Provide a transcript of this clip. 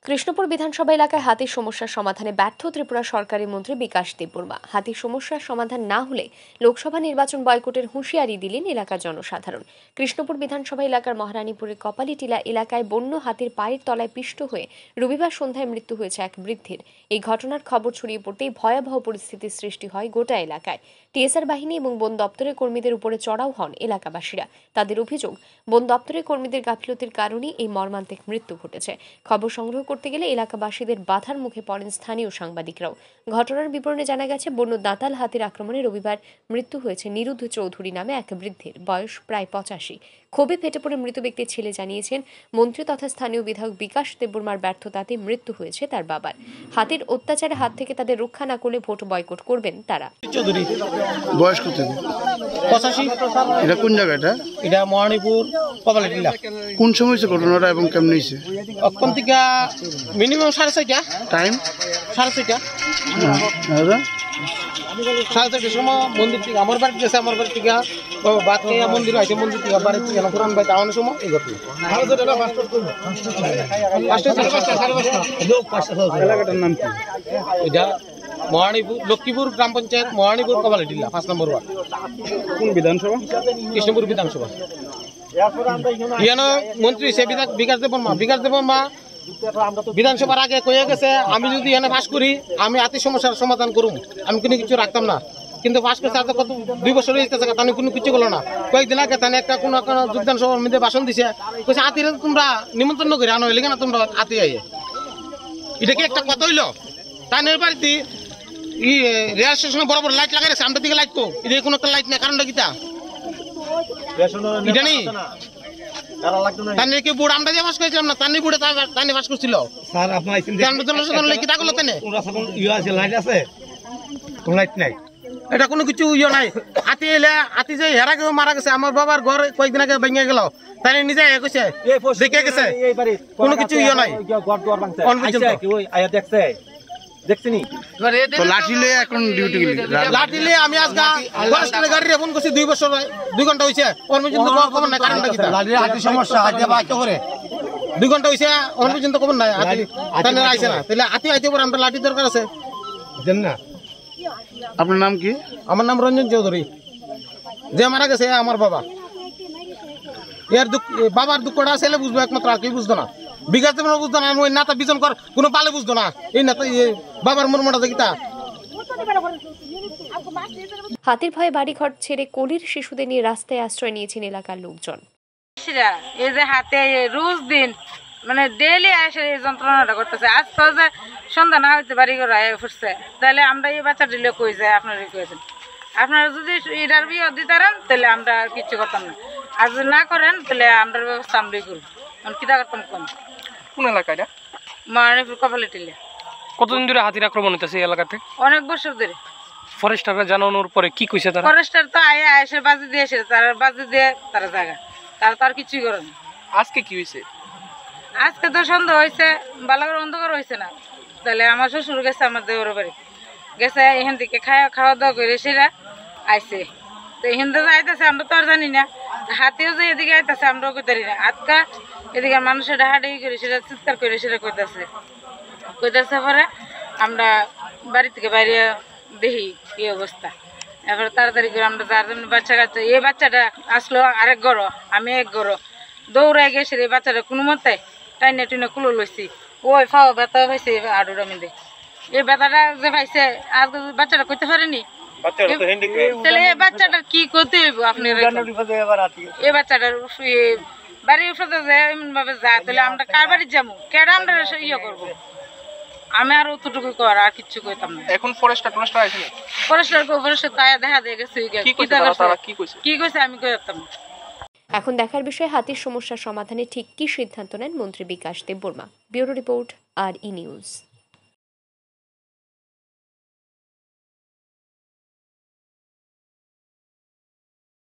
কৃষ্ণপুর বিধানসভা এলাকায় হাতির সমস্যার সমাধানে ব্যর্থ ত্রিপুরা সরকারি মন্ত্রী বিকাশ দেববর্মা। হাতির সমস্যার সমাধান না হলে লোকসভা নির্বাচন বয়কটের হুঁশিয়ারি দিলেন এলাকার জনসাধারণ। কৃষ্ণপুর বিধানসভা এলাকার মহারানীপুরের কপালিটিলা এলাকায় বন্য হাতির পায়ের তলায় পিষ্ট হয়ে রবিবার সন্ধ্যায় মৃত্যু হয়েছে এক বৃদ্ধের। এই ঘটনার খবর ছড়িয়ে পড়তেই ভয়াবহ পরিস্থিতির সৃষ্টি হয় গোটা এলাকায়। টিএসআর বাহিনী এবং বন দপ্তরের কর্মীদের উপরে চড়াও হন এলাকাবাসীরা। তাদের অভিযোগ, বন দপ্তরের কর্মীদের গাফিলতির কারণে এই মর্মান্তিক মৃত্যু ঘটেছে। খবর সংগ্রহ করতে গেলে এলাকাবাসীদের বাধার মুখে পড়েন স্থানীয় সাংবাদিকরাও। ঘটনার বিবরণে জানা গেছে, বন্য দাঁতাল হাতির আক্রমণে রবিবার মৃত্যু হয়েছে নিরুদ্ধ চৌধুরী নামে এক বৃদ্ধের, বয়স প্রায় 85। ক্ষোভে ফেটে পড়ে মৃত ব্যক্তির ছেলে জানিয়েছেন, মন্ত্রী তথা স্থানীয় বিধায়ক বিকাশ দেববর্মার ব্যর্থতাতে মৃত্যু হয়েছে তার বাবার। হাতির অত্যাচারের হাত থেকে তাদের রক্ষা না করলে ভোট বয়কট করবেন তারা। চৌধুরী বয়স কত? 85। এটা কোন জায়গাটা? এটা মহারানীপুর কপালিটিলা। কোন সময় হয়েছে ঘটনাটা এবং কেমন হয়েছে? অক্ষণ থেকে মিনিমাম 6:30। টাইম 6:30। দাদা 6:30 সময় মন্দির থেকে আমার বাড়ি গেছে, আমার বাড়ি থেকে বাদ খেয়ে মন্দির আছে, মন্দির থেকে বাড়ি থেকে পুরান বাড়ি যাওয়ানোর সময় এই ঘটনা। এলাকাটার নাম কি? এটা মহারানীপুর, লক্ষ্মীপুর গ্রাম পঞ্চায়েত, মহারানীপুর কপালিটিলা, 5 নম্বর ওয়ার্ড। কোন বিধানসভা? কৃষ্ণপুর বিধানসভা। ইয়ানো মন্ত্রী সে বিকাশ দেববর্মা বিধানসভার আগে কয়ে গেছে, আমি যদি এখানে পাস করি আমি হাতির সমস্যার সমাধান করুম, আমি কোনো কিছু রাখতাম না। কিন্তু পাস করছে কত 2 বছর হয়েছে, তাহলে কোনো কিছু করলো না। কয়েকদিন আগে তাহলে একটা কোনো যোগদান সভার মধ্যে ভাষণ দিছে, কইছে হাতিরে তোমরা নিমন্ত্রণ করে আনো, এলে না তোমরা হাতি আইয়ে। এটা কি একটা কথা হইলো? তাদের বাড়িতে রেল স্টেশনে বড় বড় লাইট লাগাই রেখেছে, আমরা দিকে লাইট কো, এটা কোনো একটা লাইট নেই, কারণটা কিতা এটা নেই। তানে কি বুড় আমরা যে বাস করেছিলাম না, তানি বুড়ে তানি বাস করছিল স্যার আপনার আমরা জনসাধারণ লাগি কিতা করলো তানে? আছে লাইট আছে? কোন লাইট নাই? এটা কোনো কিছু ইয়ে নাই। হাতি এলে হাতি যে হেরা কেউ মারা গেছে, আমার বাবার ঘর কয়েকদিন আগে ভেঙে গেল, তাই নিজে কইছে দেখে গেছে, কোনো কিছু ইয়ে নাই। লাঠি লয়ে এখন ডিউটি গেলি? লাঠি লয়ে আমি আজকে ফরেস্টের গাড়ি ফোন করছি, 2 ঘন্টা হয়েছে, ওর পর্যন্ত খবর নাই। কারণটা কি? হাতির সমস্যা, হাতি বাচ্চা করে 2 ঘন্টা হয়েছে, ওর পর্যন্ত খবর নাই। হাতি তানে আইছে না, তাহলে হাতি আইতে পরে আমরা লাঠি দরকার আছে না। আপনার নাম কি? আমার নাম রঞ্জন চৌধুরী। যে মারা গেছে আমার বাবা। এর বাবার দুঃখটা ছেলে বুঝবো একমাত্র, আর কেউ বুঝতো না। বিকাশ দেববর্মা বুঝতো না, ওই নাতা বিজন কর কোনো পালে বুঝতো না। এই নাতা বাবার মর্মটা দেখিতা। হাতির ভয়ে বাড়িঘর ছেড়ে কোলের শিশুদের নিয়ে রাস্তায় আশ্রয় নিয়েছেন এলাকার লোকজন। এই যে হাতে রোজ দিন মানে ডেইলি আসে এই যন্ত্রণাটা করতেছে। আজ তো যে সন্ধ্যা না হইতে বাড়ি ঘর আয় ফুটছে, তাহলে আমরা এই বাচ্চা দিলে কই যায়, আপনারা কইছেন আপনারা যদি এটার বিয়ে দিতারেন তাহলে আমরা কিছু করতাম না, আর যদি না করেন তাহলে আমরা ব্যবস্থা আমরাই করব। কিতা করতাম কোন? কোন এলাকা এটা? মহারানীপুর কপালিটিলা। কতদিন ধরে হাতির আক্রমণ হইতেছে এই এলাকাতে? অনেক বছর ধরে। ফরেস্টাররা জানানোর পরে কি কইছে তারা? ফরেস্টার তো আইসে বাজি দিয়ে এসে তারা বাজি দিয়ে তারা জায়গা, তারা তো আর কিছুই করেন। আজকে কি হয়েছে? আজকে তো সন্ধ্যা হয়েছে, বালাগর অন্ধকার হয়েছে না, তাহলে আমার শ্বশুর গেছে আমার দেওয়ার বাড়ি গেছে, এখান থেকে খাওয়া দাওয়া করে সেরা আইসে। তো এখান থেকে আইতেছে আমরা তো আর জানি না, হাতিও যে এদিকে আইতেছে আমরাও কইতে পারি না। আজকা এদিকে মানুষের হাঁটাই করে সেটা চিৎকার করে সেটা কইতেছে পরে আমরা বাড়ি থেকে বাইরে দেখি কি অবস্থা। এরপরে তাড়াতাড়ি করে আমরা যার জন্য বাচ্চা কাচ্চা, এই বাচ্চাটা আসলো আরেক ঘর, আমি এক ঘর, দৌড়াই গেছে এই বাচ্চাটা কোনো মতে টাইনে টুইনে কুলো লইছি। ওই ফাও ব্যথা পাইছে আডুর আমি দেখ, এই ব্যথাটা যে পাইছে আজকে বাচ্চাটা করতে পারেনি, তাহলে এই বাচ্চাটার কি করতে হইব? আপনি এই বাচ্চাটার বাড়ির উপরে যে এমন ভাবে যায়, তাহলে আমরা কার বাড়ি যাবো, কেডা আমরা ইয়ে করবো? আমি আর অতটুকু কর আর কিচ্ছু কইতাম না। এখন ফরেস্টার আছে? ফরেস্টার তাই দেখা দিয়ে গেছে, কি কইছে আমি কইতাম না। এখন দেখার বিষয়, হাতির সমস্যার সমাধানে ঠিক কি সিদ্ধান্ত নেন মন্ত্রী বিকাশ দেববর্মা। ব্যুরো রিপোর্ট, আর ই নিউজ।